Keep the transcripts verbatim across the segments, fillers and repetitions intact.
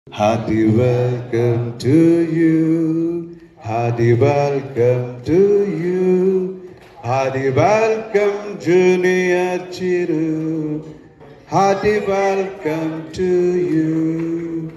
Hearty welcome to you. Hearty welcome to you. Hearty welcome, Junior Chiru. Hearty welcome to you.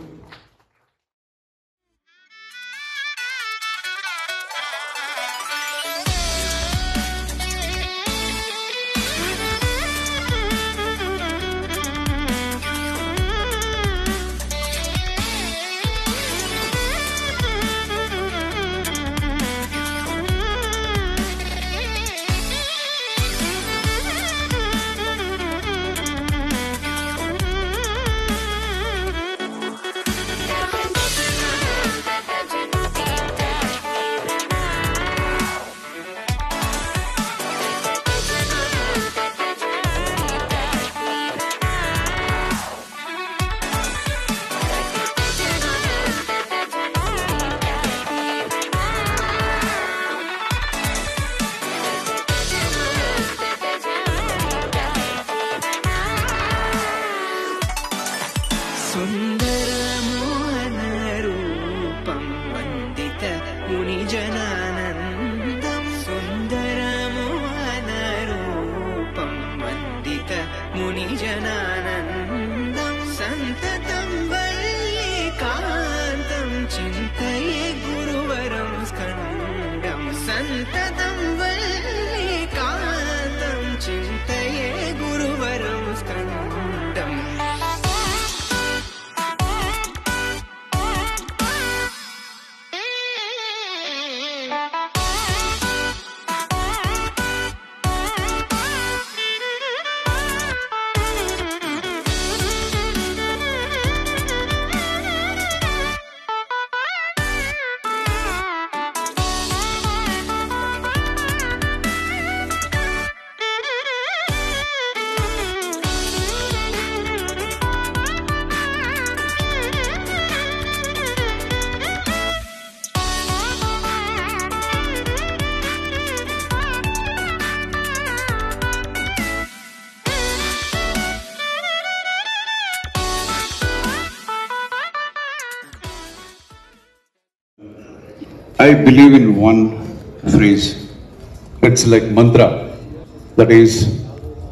I believe in one phrase. It's like mantra. That is,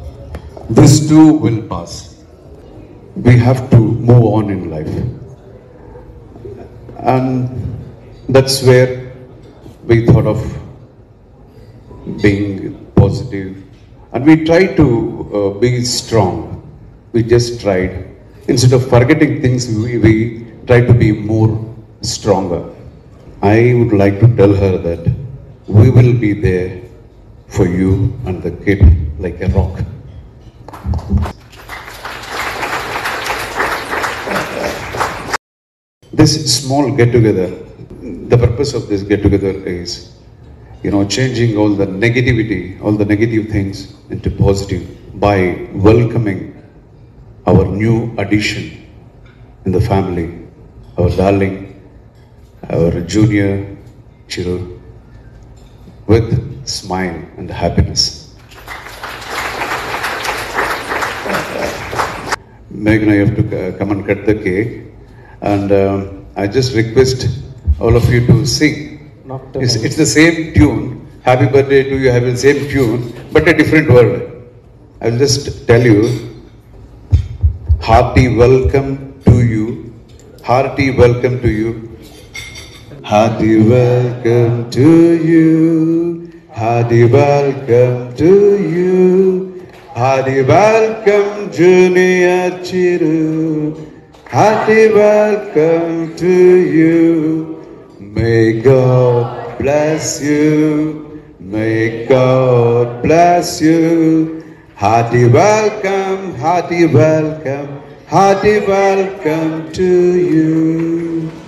this too will pass. We have to move on in life. And that's where we thought of being positive. And we tried to uh, be strong. We just tried. Instead of forgetting things, we, we tried to be more stronger. I would like to tell her that we will be there for you and the kid like a rock. This small get-together, the purpose of this get-together is, you know, changing all the negativity, all the negative things into positive by welcoming our new addition in the family, our darling, our Junior Chiru, with smile and happiness. Meghna, you have to come and cut the cake, and um, I just request all of you to sing. It's, it's the same tune. Happy birthday to you, have the same tune, but a different word. I'll just tell you. Hearty welcome to you. Hearty welcome to you. Hearty welcome to you. Hearty welcome to you. Hearty welcome, Junior Chiru. Hearty welcome to you. May God bless you. May God bless you. Hearty welcome, hearty welcome, hearty welcome to you.